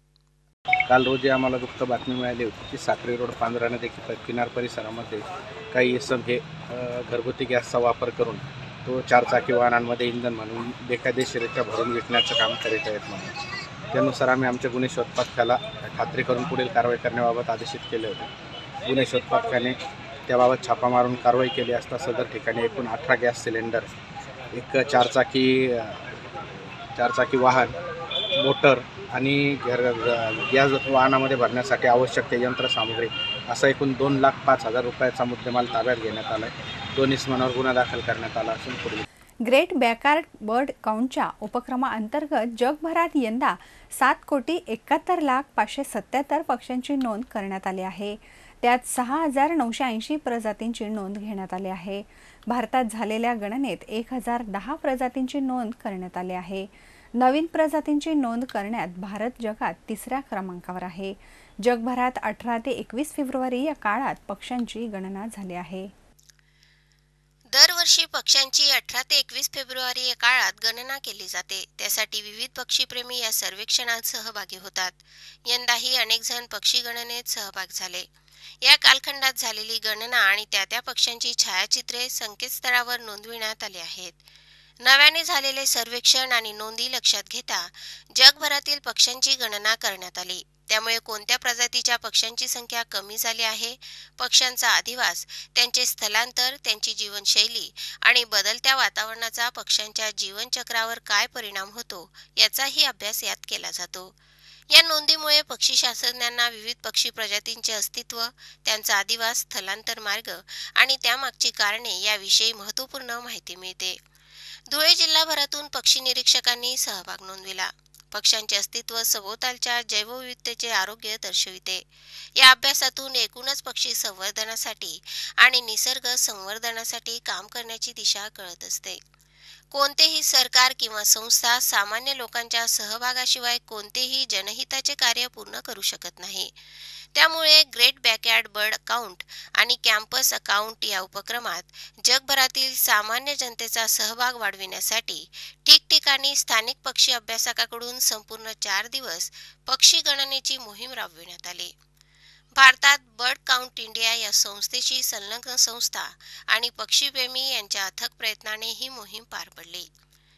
काल रोजी आम्हाला गुप्त बातमी मिळाली होती की साक्री रोड पांजरा नदी किनार परिसरामध्ये काही इसम हे घरगुती गॅसचा वापर करून तो चारचाकी वाहनांमध्ये इंधन म्हणून बेकायदेशीरित्या भरून विकण्याचं काम करीत आहेत म्हणून. त्यानुसार आम्ही आमच्या गुन्हे शोध पथकाला खात्री करून पुढील कारवाई करण्याबाबत आदेशित केले होते. गुन्हे शोध पथकाने त्याबाबत छापा मारून कारवाई केली असता सदर ठिकाणी एकूण अठरा गॅस सिलेंडर, एक चारचाकी चारचाकी वाहन, मोटर आणि घर गॅस वाहनामध्ये भरण्यासाठी आवश्यक ते यंत्रसामुग्री असा एकूण दोन लाख पाच हजार रुपयाचा मुद्देमाल ताब्यात घेण्यात आला आहे. दोन इसमांवर गुन्हा दाखल करण्यात आला असून पुढील ग्रेट बॅकयार्ड बर्ड काउंटच्या उपक्रमाअंतर्गत जगभरात यंदा सात कोटी एकाहत्तर लाख पाचशे सत्याहत्तर पक्ष्यांची नोंद करण्यात आली आहे. त्यात सहा हजार नऊशे ऐंशी प्रजातींची नोंद घेण्यात आली आहे. भारतात झालेल्या गणनेत एक हजार दहा प्रजातींची नोंद करण्यात आली आहे. नवीन प्रजातींची नोंद करण्यात भारत जगात तिसऱ्या क्रमांकावर आहे. जगभरात अठरा ते एकवीस फेब्रुवारी या काळात पक्ष्यांची गणना झाली आहे. दरवर्षी पक्ष्यांची अठरा ते एकवीस फेब्रुवारी या काळात गणना केली जाते. त्यासाठी विविध पक्षीप्रेमी या सर्वेक्षणात सहभागी होतात. यंदाही अनेक जण पक्षी गणनेत सहभाग झाले. या कालखंडात झालेली गणना आणि त्या त्या पक्ष्यांची छायाचित्रे संकेतस्थळावर नोंदविण्यात आली आहेत. नव्याने झालेले सर्वेक्षण आणि नोंदी लक्षात घेता जगभरातील पक्ष्यांची गणना करण्यात आली. त्यामुळे कोणत्या प्रजातीच्या पक्ष्यांची संख्या कमी झाली आहे, पक्ष्यांचा अधिवास, त्यांचे स्थलांतर, त्यांची जीवनशैली आणि बदलत्या वातावरणाचा पक्ष्यांच्या जीवनचक्रावर काय परिणाम होतो याचाही अभ्यास यात केला जातो. या नोंदीमुळे पक्षी शास्त्रज्ञांना विविध पक्षी प्रजातींचे अस्तित्व, त्यांचा अधिवास, स्थलांतर मार्ग आणि त्यामागची कारणे याविषयी महत्त्वपूर्ण माहिती मिळते. धुळे जिल्हाभरातून पक्षी निरीक्षकांनी सहभाग नोंदविला. पक्ष्यांचे अस्तित्व सभोवतालच्या जैवविविधतेचे आरोग्य दर्शविते. या अभ्यासातून एकूणच पक्षी संवर्धनासाठी आणि निसर्ग संवर्धनासाठी काम करण्याची दिशा कळत असते. कोणतेही सरकार किंवा संस्था सामान्य लोकांच्या सहभागाशिवाय कोणतेही जनहिताचे कार्य पूर्ण करू शकत नाही. त्यामुळे ग्रेट बॅकयार्ड बर्ड काउंट आणि कॅम्पस अकाउंट या उपक्रमात जगभरातील सामान्य जनतेचा सहभाग वाढविण्यासाठी ठिकठिकाणी स्थानिक पक्षी अभ्यासकांकडून संपूर्ण चार दिवस पक्षी गणनेची मोहीम राबविण्यात आली. भारतात बर्ड काउंट इंडिया या संस्थेची संलग्न संस्था आणि पक्षीप्रेमी यांच्या अथक प्रयत्नाने ही मोहीम पार पडली.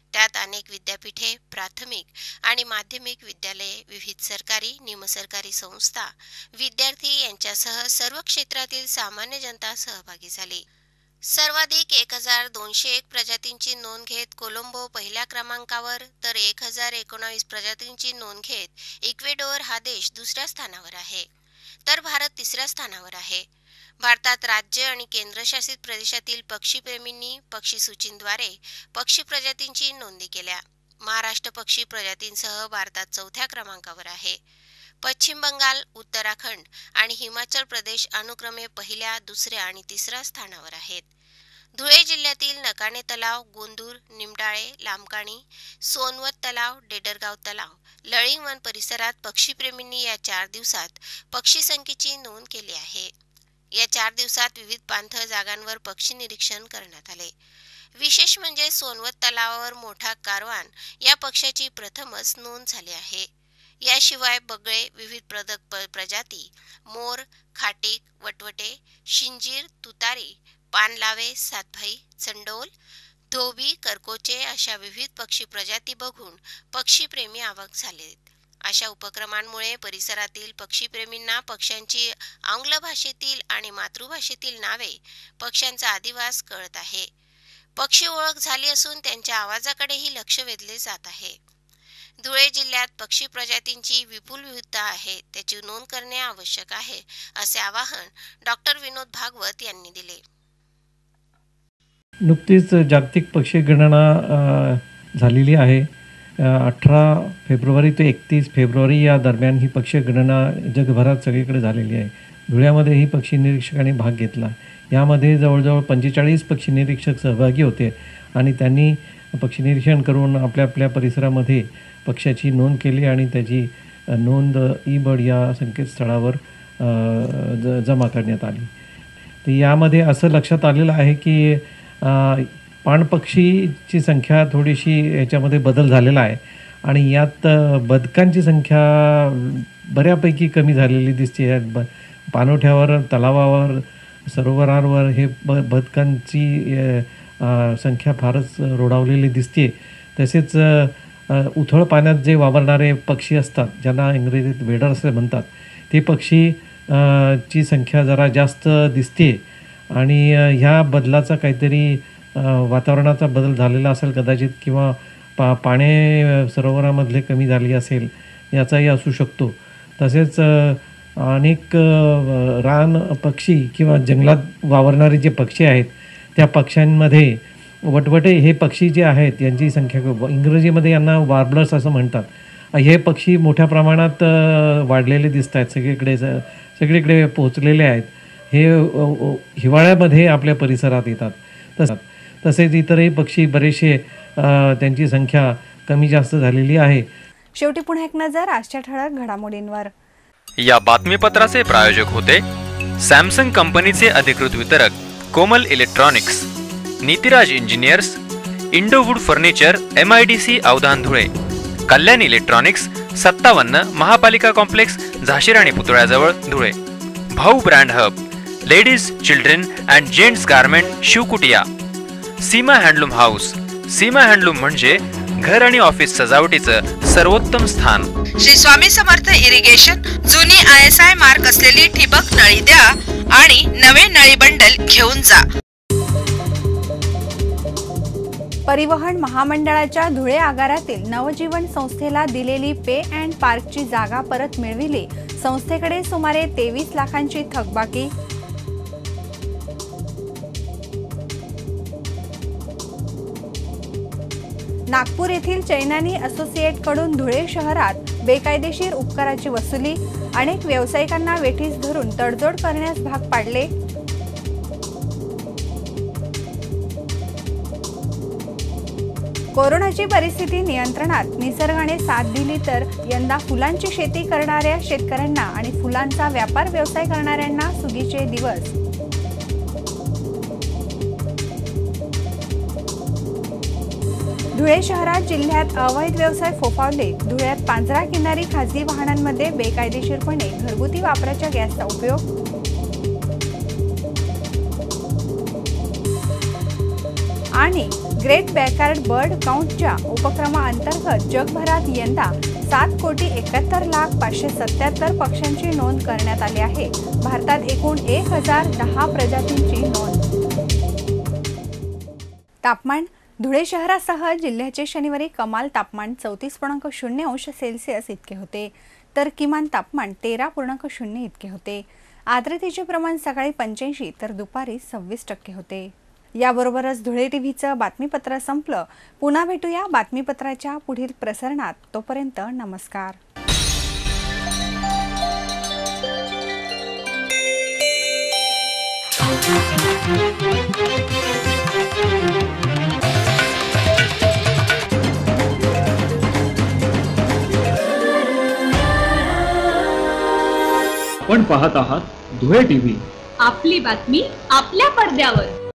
त्यात अनेक विद्यापीठे, प्राथमिक आणि माध्यमिक विद्यालये, विविध सरकारी, निमसरकारी संस्था, विद्यार्थी यांच्यासह सर्व क्षेत्रातील सामान्य जनता सहभागी झाली. सर्वाधिक एक हजार दोनशे एक प्रजातींची नोंद घेत कोलंबो पहिल्या क्रमांकावर, तर एक हजार एकोणावीस प्रजातींची नोंद घेत इक्वेडोर हा देश दुसऱ्या स्थानावर आहे, तर भारत तिसऱ्या स्थानावर आहे. भारतात राज्य आणि केंद्रशासित प्रदेशातील पक्षीप्रेमींनी पक्षी सूचीद्वारे पक्षी प्रजातींची नोंदणी केल्या. महाराष्ट्र पक्षी प्रजातींसह भारतात चौथ्या क्रमांकावर आहे. पश्चिम बंगाल, उत्तराखंड आणि हिमाचल प्रदेश अनुक्रमे पहिल्या, दुसऱ्या आणि तिसऱ्या स्थानावर आहेत. धुळे जिल्ह्यातील नकाणे तलाव, गोंदूर, निमडाळे, लामकाणी, सोनवत तलाव, डेडरगाव तलाव, लळिंगवन परिसरात पक्षीप्रेमींनी या चार दिवसात पक्षी संख्येची नोंद केली आहे. या चार दिवसात विविध पाणथळ जागांवर पक्षी निरीक्षण करण्यात आले. विशेष म्हणजे सोनवत तलावावर मोठा कारवान या पक्ष्याची प्रथमच नोंद झाली आहे. याशिवाय बगळे, विविध पदक प्रजाती, मोर, खाटीक, वटवटे, शिंजीर, तुतारी, पानलावे, सातभाई, चंडोल, धोबी, करकोचे अशा विविध पक्षी प्रजाती बघून पक्षीप्रेमी अवाक झालेत. अशा उपक्रमांमुळे परिसरातील पक्षीप्रेमींना पक्ष्यांची आंग्ल भाषेतील आणि मातृभाषेतील नावे, पक्ष्यांचा अधिवास कळत आहे. पक्षी ओळख झाली असून त्यांच्या आवाजाकडेही लक्ष वेधले जात आहे. धुळे जिल्ह्यात पक्षी प्रजातींची विपुल विविधता आहे, त्याची नोंद करणे आवश्यक आहे, असे आवाहन डॉक्टर विनोद भागवत यांनी दिले. नुकतीच जागतिक पक्षी गणना झालेली आहे. अठरा फेब्रुवारी ते एकतीस फेब्रुवारी या दरम्यान ही पक्षी गणना जगभरात सगळीकडे झालेली आहे. धुळ्यामध्येही पक्षी निरीक्षकांनी भाग घेतला. यामध्ये जवळजवळ पंचेचाळीस पक्षी निरीक्षक सहभागी होते आणि त्यांनी पक्षी निरीक्षण करून आपल्या आपल्या परिसरामध्ये पक्ष्याची नोंद केली आणि त्याची नोंद ई बर्ड या संकेतस्थळावर ज जमा करण्यात आली. तर यामध्ये असं लक्षात आलेलं आहे की पाणपक्षीची संख्या थोडीशी याच्यामध्ये बदल झालेला आहे आणि यात बदकांची संख्या बऱ्यापैकी कमी झालेली दिसते. ब पाणवठ्यावर, तलावावर, सरोवरांवर हे ब बदकांची संख्या फारच रोडावलेली दिसते. तसेच उथळ पाण्यात जे वावरणारे पक्षी असतात, ज्यांना इंग्रजीत वेडर असे म्हणतात, ते पक्षी ची संख्या जरा जास्त दिसते आणि ह्या बदलाचा काहीतरी वातावरणाचा बदल झालेला असेल कदाचित, किंवा पा पाणे सरोवरामधले कमी झाली असेल याचाही असू शकतो. तसेच अनेक रान पक्षी किंवा जंगलात वावरणारे जे पक्षी आहेत त्या पक्ष्यांमध्ये वटवटे हे पक्षी जे आहेत यांची संख्या, इंग्रजीमध्ये यांना वार्बलर्स असं म्हणतात, हे पक्षी मोठ्या प्रमाणात वाढलेले दिसत आहेत, सगळीकडे सगळीकडे पोहोचलेले आहेत. हे हिवाळ्यामध्ये आपल्या परिसरात येतात. तस तसेच इतरही पक्षी बरेचसे त्यांची संख्या कमी जास्त झालेली आहे. शेवटी पुन्हा एक नजर आजच्या ठळक घडामोडींवर. या बातमीपत्राचे प्रायोजक होते सॅमसंग कंपनीचे अधिकृत वितरक Komal electronics, Nitiraj engineers, Indowood furniture, M I D C Avdhan Dhule, Kalyan electronics, सत्तावन्न महापालिका कॉम्प्लेक्स, झाशीर आणि पुतळ्याजवळ Dhule, Bhau brand hub, ladies, children and gents garment, Shivkutiya, Seema handloom house. Seema handloom म्हणजे घर आणि ऑफिस सजावटीचं सर्वोत्तम स्थान. श्री स्वामी समर्थ इरिगेशन, जुनी आय एस आय मार्क असलेली ठिबक नळी द्या आणि नवे नळी बंडल घेऊन जा. परिवहन महामंडळाच्या धुळे आगारातील नवजीवन संस्थेला दिलेली पे अँड पार्कची जागा परत मिळविली. संस्थेकडे सुमारे तेवीस लाखांची थकबाकी. नागपूर येथील चैनानी असोसिएट कडून धुळे शहरात बेकायदेशीर उपकाराची वसुली. अनेक व्यावसायिकांना वेठीस धरून तडजोड करण्यास भाग पाडले. कोरोनाची परिस्थिती नियंत्रणात, निसर्गाने साथ दिली तर यंदा फुलांची शेती करणाऱ्या शेतकऱ्यांना आणि फुलांचा व्यापार व्यवसाय करणाऱ्यांना सुगीचे दिवस. धुळे शहरात जिल्ह्यात अवैध व्यवसाय फोफावले. धुळ्यात पांझरा किनारी खासगी वाहनांमध्ये बेकायदेशीरपणे घरगुती वापराच्या गॅसचा उपयोग. आणि ग्रेट बॅकयार्ड बर्ड काउंटच्या उपक्रमाअंतर्गत जगभरात यंदा सात कोटी एकाहत्तर लाख पाचशे सत्याहत्तर पक्ष्यांची नोंद करण्यात आली आहे. भारतात एकूण एक हजार दहा प्रजातींची नोंद. तापमान. धुळे शहरासह जिल्ह्याचे शनिवारी कमाल तापमान चौतीस पूर्णांक शून्य अंश सेल्सिअस इतके होते, तर किमान तापमान तेरा पूर्णांक शून्य इतके होते. आर्द्रतेचे प्रमाण सकाळी पंच्याऐंशी तर दुपारी सव्वीस टक्के होते. याबरोबरच धुळे टीव्हीचं बातमीपत्र संपलं. पुन्हा भेटूया बातमीपत्राच्या पुढील प्रसारणात. तोपर्यंत नमस्कार. पण पाहत आहात धुळे टीव्ही. आपली बातमी आपल्या पडद्यावर.